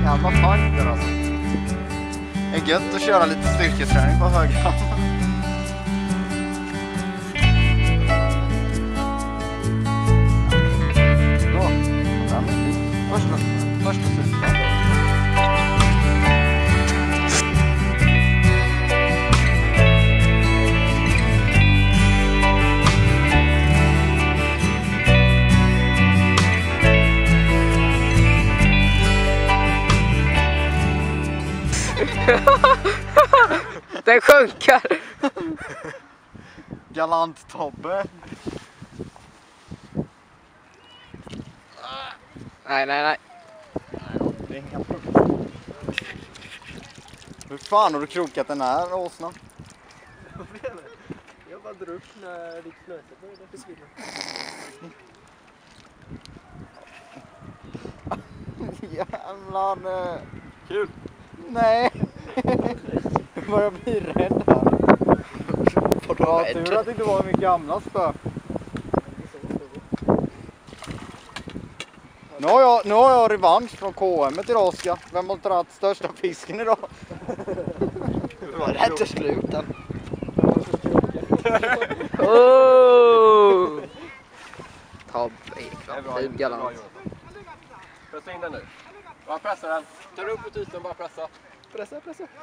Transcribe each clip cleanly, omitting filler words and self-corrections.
jävla fighter alltså. Det är gött att köra lite styrketräning på högran. Bra. Första syftet. Den sjunkar. Galant Tobbe. Nej. Det är inga problem. Hur fan har du krokat den här åsnan? Jag bara drar upp när ditt flöte började försvinna. Jävlar. Kul! Nej. Jag börjar bli rädd här. Ja, tur att det inte var min gamla spö. Nu har jag revansch från KM idag, Oskar. Vem har dragit största fisken idag? Det var rätt till sluten. Oh! Tobbe Ekman, fin galant. Pressa in den nu. Bara pressa den. Tar upp mot ytan, bara pressa. Pressa.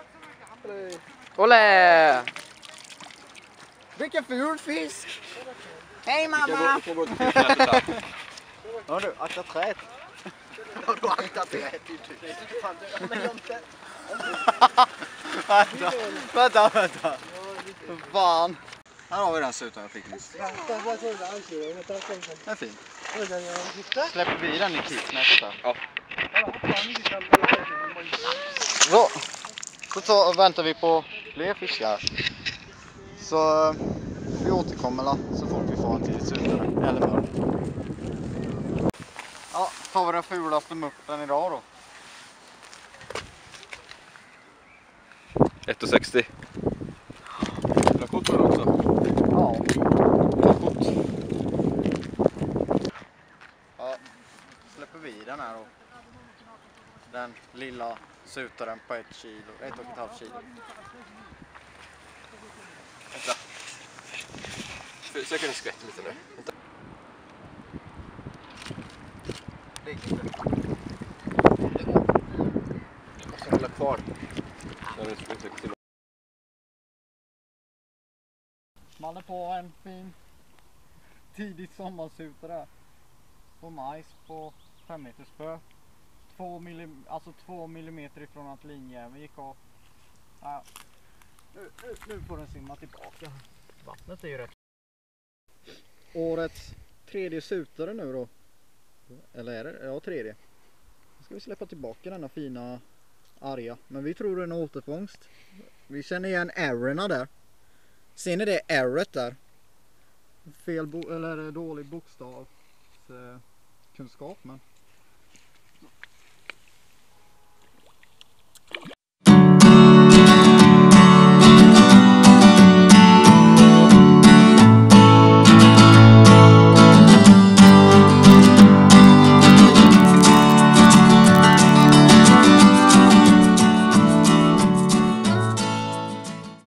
Olé! Vilken ful fisk! Hej mamma! Vi kan gå till fisknätet här. Ja du, akta träet. Har du aktat rätt? Vänta. Fan. Här har vi den sutan jag fick nyss. Den är fin. Släpper vi den i kicknätet där? Ja. Så väntar vi på fler fiskar. Så vi återkommer så fort vi får en till sutare eller mörk. Ja, tar vi den fulaste muppen idag då. 1,60. Jag har kort också. Ja. Ja, släpper vi den här då. Den lilla sutaren på 1,5 kilo. Vänta. Försöker den skvätta lite nu. Vänta. Jag måste hålla kvar. Smaller på en fin tidig sommarsutare på majs på 5 meters spö. 2 millimeter ifrån att linjäveln gick av. Ja. Nu får den simma tillbaka. Vattnet är ju rätt. Årets tredje sutare nu då. Eller är det? Ja, tredje. Nu ska vi släppa tillbaka denna fina arga. Men vi tror det är en återfångst. Vi känner igen ärrorna där. Ser ni det ärret där? Fel eller dålig bokstavskunskap, men